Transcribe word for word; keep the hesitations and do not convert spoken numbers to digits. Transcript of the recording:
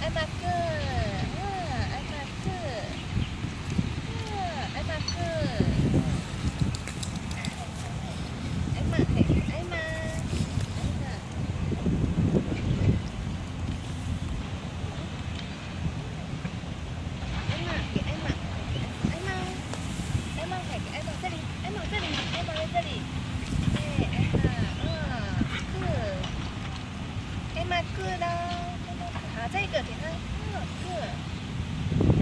艾玛哥，啊，艾玛哥，啊，艾玛哥，艾玛嘿，艾玛，艾玛，艾玛给艾玛，艾玛，艾玛嘿给艾玛这里，艾玛这里，艾玛在这里，哎，艾玛，啊，哥，艾玛哥啦，好，这个给他，啊，哥。